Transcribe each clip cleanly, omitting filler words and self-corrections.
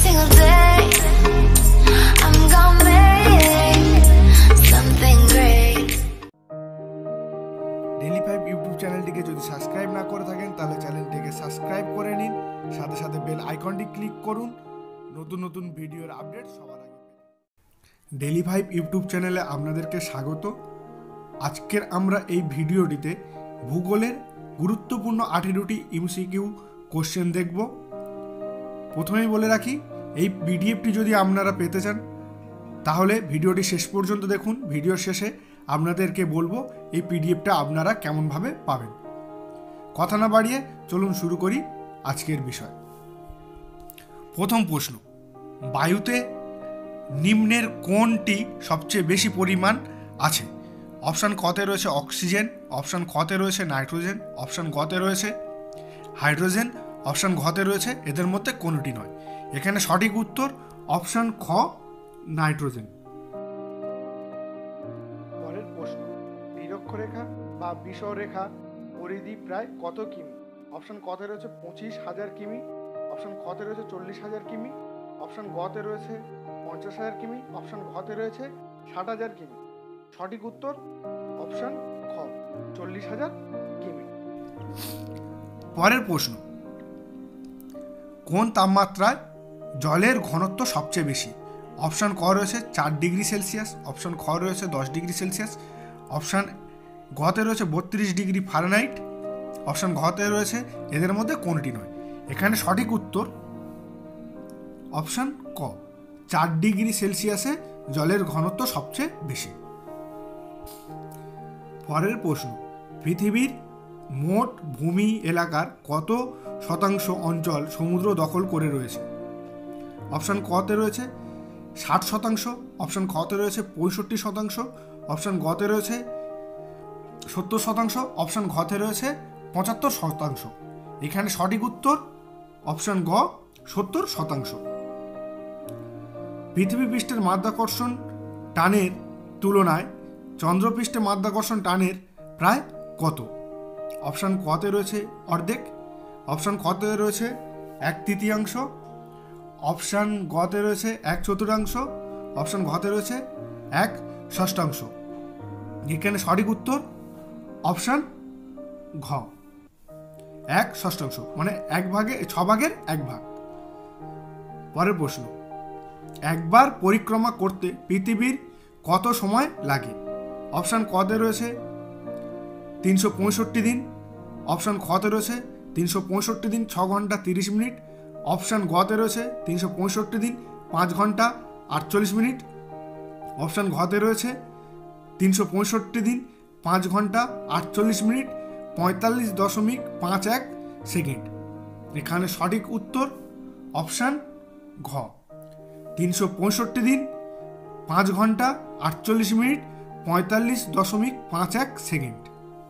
single day I'm gonna make something great. D5 YouTube চ্যানেলটিকে যদি subscribe না করে থাকেন তাহলে চ্যানেলটিকে সাবস্ক্রাইব করে নিন, সাথে সাথে বেল আইকনটি ক্লিক করুন নতুন নতুন ভিডিওর আপডেট সবার আগে। D5 ইউটিউব চ্যানেলে আপনাদেরকে স্বাগত। আজকের আমরা এই ভিডিওটিতে ভূগোলের গুরুত্বপূর্ণ 18টি এমসিকিউ কোশ্চেন দেখব। প্রথমেই বলে রাখি, এই পিডিএফটি যদি আপনারা পেতে চান তাহলে ভিডিওটি শেষ পর্যন্ত দেখুন। ভিডিওর শেষে আপনাদেরকে বলবো এই পিডিএফটা আপনারা কেমনভাবে পাবেন। কথা না বাড়িয়ে চলুন শুরু করি আজকের বিষয়। প্রথম প্রশ্ন, বায়ুতে নিম্নের কোনটি সবচেয়ে বেশি পরিমাণ আছে? অপশান কতে রয়েছে অক্সিজেন, অপশান খতে রয়েছে নাইট্রোজেন, অপশান গতে রয়েছে হাইড্রোজেন, অপশান ঘতে রয়েছে এদের মধ্যে কোনটি নয়। এখানে সঠিক উত্তর অপশান খ নাইট্রোজেন। পরের প্রশ্ন, নিরক্ষরেখা বা বিষুবরেখা পরিধি প্রায় কত কিমি? অপশান কতে রয়েছে 25,000 কিমি, অপশান খতে রয়েছে 40,000 কিমি, অপশান গতে রয়েছে 50,000 কিমি, অপশান ঘতে রয়েছে 60,000 কিমি। সঠিক উত্তর অপশান খ 40,000 কিমি। পরের প্রশ্ন, কোন তাপমাত্রায় জলের ঘনত্ব সবচেয়ে বেশি? অপশান ক রয়েছে 4 ডিগ্রি সেলসিয়াস, অপশান খ রয়েছে 10 ডিগ্রি সেলসিয়াস, অপশান গতে রয়েছে 32 ডিগ্রি ফারেনহাইট, অপশান ঘতে রয়েছে এদের মধ্যে কোনটি নয়। এখানে সঠিক উত্তর অপশান ক 4 ডিগ্রি সেলসিয়াসে জলের ঘনত্ব সবচেয়ে বেশি। পরের প্রশ্ন, পৃথিবীর মোট ভূমি এলাকার কত শতাংশ অঞ্চল সমুদ্র দখল করে রয়েছে? অপশান কতে রয়েছে 60%, অপশান খতে রয়েছে 65%, অপশান গতে রয়েছে 70%, অপশান ঘতে রয়েছে 75%। এখানে সঠিক উত্তর অপশান গ 70%। পৃথিবী পৃষ্ঠের মাধ্যাকর্ষণ টানের তুলনায় চন্দ্রপৃষ্ঠে মাধ্যাকর্ষণ টানের প্রায় কত? অপশান কতে রয়েছে অর্ধেক, অপশান খতে রয়েছে 1/3, অপশান গতে রয়েছে 1/4, অপশান ঘতে রয়েছে 1/6। এখানে সঠিক উত্তর অপশান ঘ 1/6, মানে 6 ভাগের 1 ভাগ। পরের প্রশ্ন, একবার পরিক্রমা করতে পৃথিবীর কত সময় লাগে? অপশান কতে রয়েছে 365 দিন, অপশান খতে রয়েছে 365 দিন 6 ঘন্টা 30 মিনিট, অপশান গতে রয়েছে 365 দিন 5 ঘন্টা 48 মিনিট, অপশান ঘতে রয়েছে 365 দিন 5 ঘন্টা 48 মিনিট 45.51 সেকেন্ড। এখানে সঠিক উত্তর অপশান ঘ 365 দিন 5 ঘন্টা 48 মিনিট 45.51 সেকেন্ড।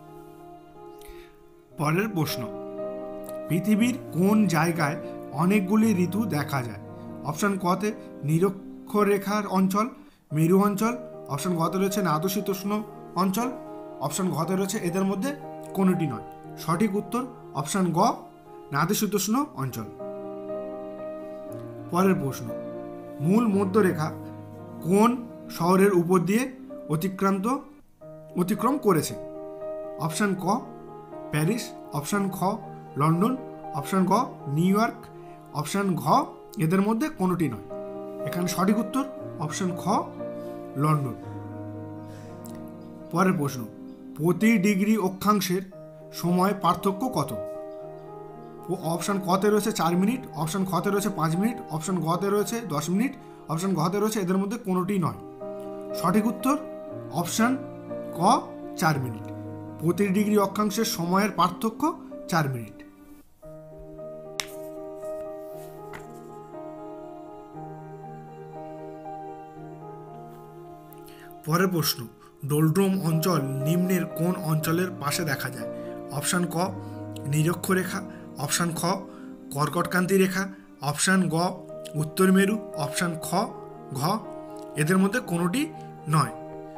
পরের প্রশ্ন, পৃথিবীর কোন জায়গায় অনেকগুলি ঋতু দেখা যায়? অপশান কতে নিরক্ষরেখার অঞ্চল, মেরু অঞ্চল, অপশান গতে রয়েছে নাতিশীতোষ্ণ অঞ্চল, অপশান ঘতে রয়েছে এদের মধ্যে কোনটি নয়। সঠিক উত্তর অপশান গ নাতিশীতোষ্ণ অঞ্চল। পরের প্রশ্ন, মূল মধ্যরেখা কোন শহরের উপর দিয়ে অতিক্রম করেছে? অপশান ক প্যারিস, অপশান খ লন্ডন, অপশান গ নিউ ইয়র্ক, অপশান ঘ এদের মধ্যে কোনোটি নয়। এখানে সঠিক উত্তর অপশান খ লন্ডন। পরের প্রশ্ন, প্রতি ডিগ্রি অক্ষাংশের সময় পার্থক্য কত? অপশান কতে রয়েছে 4 মিনিট, অপশান খতে রয়েছে 5 মিনিট, অপশান গতে রয়েছে 10 মিনিট, অপশান ঘতে রয়েছে এদের মধ্যে কোনোটি নয়। সঠিক উত্তর অপশান ক 4 মিনিট। প্রতি ডিগ্রি অক্ষাংশের সময়ের পার্থক্য 4 মিনিট। পরের প্রশ্ন, ডোলড্রোম অঞ্চল নিম্নের কোন অঞ্চলের পাশে দেখা যায়? অপশান ক নিরক্ষরেখা, অপশান খ কর্কটক্রান্তি রেখা, অপশান গ উত্তর মেরু, অপশান খ ঘ এদের মধ্যে কোনোটি নয়।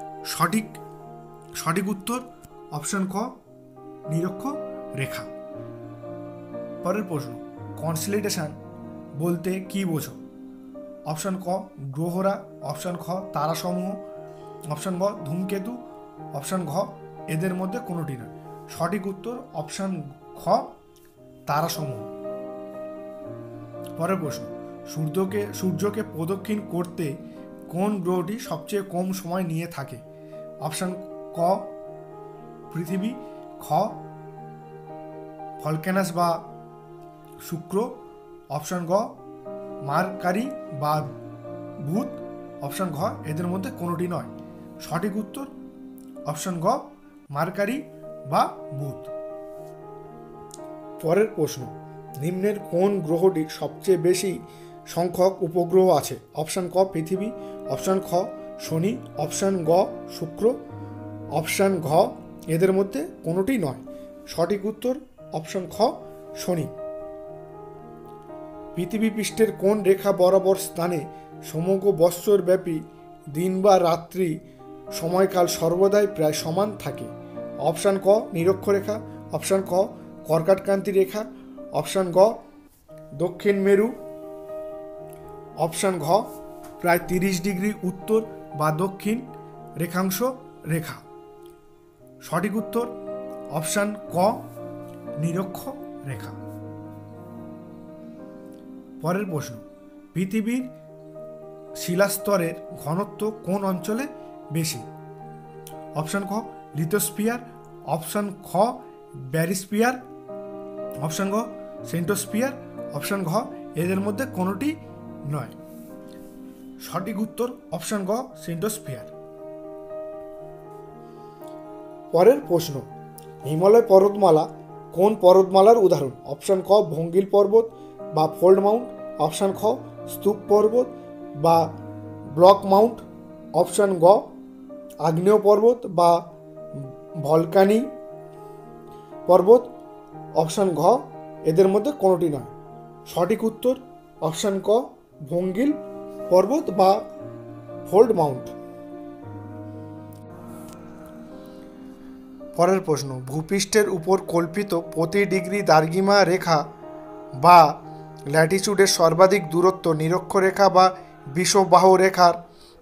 সঠিক উত্তর অপশান ক নিরক্ষরেখা। পরের প্রশ্ন, কনসলিডেশন বলতে কি বোঝো? অপশান ক গ্রহরা, অপশান খ তারাসমূহ, অপশান গ ধূমকেতু, অপশান ঘ এদের মধ্যে কোনোটি নয়। সঠিক উত্তর অপশান খ তারাসমূহ। পরের প্রশ্ন, সূর্যকে প্রদক্ষিণ করতে কোন গ্রহটি সবচেয়ে কম সময় নিয়ে থাকে? অপশান ক পৃথিবী, খ ভলক্যানাস বা শুক্র, অপশান গ মার্কারি বা বুধ, অপশান ঘ এদের মধ্যে কোনোটি নয়। সঠিক উত্তর অপশান গ মার্কারি বা বুধ। পরের প্রশ্ন, নিম্নের কোন গ্রহটির সবচেয়ে বেশি সংখ্যক উপগ্রহ আছে? অপশান ক পৃথিবী, অপশান খ শনি, অপশান গ শুক্র, অপশান ঘ এদের মধ্যে কোনোটি নয়। সঠিক উত্তর অপশান খ শনি। পৃথিবী পৃষ্ঠের কোন রেখা বরাবর স্থানে সমগ্র বৎসরব্যাপী দিন বা রাত্রি সময়কাল সর্বদাই প্রায় সমান থাকে? অপশান ক নিরক্ষরেখা, অপশান খ কর্কটক্রান্তি রেখা, অপশান গ দক্ষিণ মেরু, অপশান ঘ প্রায় 30 ডিগ্রি উত্তর বা দক্ষিণ রেখাংশ রেখা। সঠিক উত্তর অপশান ক নিরক্ষ রেখা। পরের প্রশ্ন, পৃথিবীর শিলাস্তরের ঘনত্ব কোন অঞ্চলে বেশি? অপশান খ লিথোস্ফিয়ার, অপশান খ ব্যারিস্ফিয়ার, অপশান গ সেন্টোস্ফিয়ার, অপশান ঘ এদের মধ্যে কোনোটি নয়। সঠিক উত্তর অপশান গ সেন্টোস্ফিয়ার। পরের প্রশ্ন, হিমালয় পর্বতমালা কোন পর্বতমালার উদাহরণ? অপশান ক ভঙ্গিল পর্বত বা ফোল্ড মাউন্ট, অপশান খ স্তূপ পর্বত বা ব্লক মাউন্ট, অপশান গ আগ্নেয় পর্বত বা ভলকানি পর্বত, অপশান ঘ এদের মধ্যে কোনোটি নয়। সঠিক উত্তর অপশান ক ভঙ্গিল পর্বত বা ফোল্ড মাউন্ট। পরের প্রশ্ন, ভূপৃষ্ঠের উপর কল্পিত প্রতি ডিগ্রি দ্রাঘিমা রেখা বা ল্যাটিচিউডের সর্বাধিক দূরত্ব নিরক্ষরেখা বা বিষুববাহু রেখার।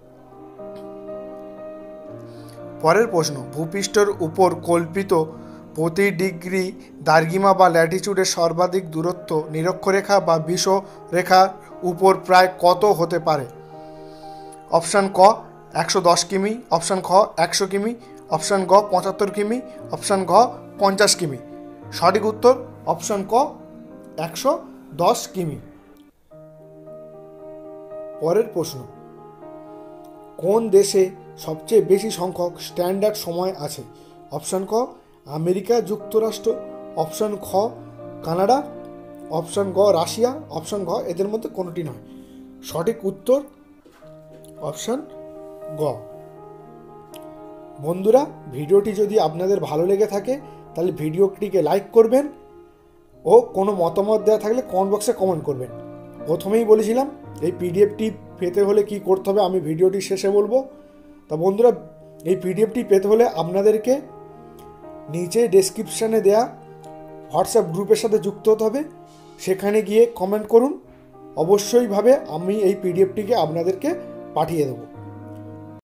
পরের প্রশ্ন, ভূপৃষ্ঠের উপর কল্পিত প্রতি ডিগ্রি দ্রাঘিমা বা ল্যাটিচিউডের সর্বাধিক দূরত্ব নিরক্ষরেখা বা বিষুবরেখার উপর প্রায় কত হতে পারে? অপশান ক 110 কিমি, অপশান খ 100 কিমি, অপশান গ 75 কিমি, অপশান ঘ 50 কিমি। সঠিক উত্তর অপশান ক 110 কিমি। পরের প্রশ্ন, কোন দেশে সবচেয়ে বেশি সংখ্যক স্ট্যান্ডার্ড সময় আছে? অপশান ক আমেরিকা যুক্তরাষ্ট্র, অপশান খ কানাডা, অপশান গ রাশিয়া, অপশান ঘ এদের মধ্যে কোনোটি নয়। সঠিক উত্তর অপশান গ। বন্ধুরা, ভিডিওটি যদি আপনাদের ভালো লেগে থাকে তাহলে ভিডিওটিকে লাইক করবেন ও কোনো মতামত দেওয়া থাকলে কমেন্ট বক্সে কমেন্ট করবেন। প্রথমেই বলেছিলাম এই পিডিএফটি পেতে হলে কি করতে হবে আমি ভিডিওটি শেষে বলবো। তা বন্ধুরা, এই পিডিএফটি পেতে হলে আপনাদেরকে নিচে ডেসক্রিপশানে দেয়া হোয়াটসঅ্যাপ গ্রুপের সাথে যুক্ত হতে হবে। সেখানে গিয়ে কমেন্ট করুন, অবশ্যইভাবে আমি এই পিডিএফটিকে আপনাদেরকে পাঠিয়ে দেবো।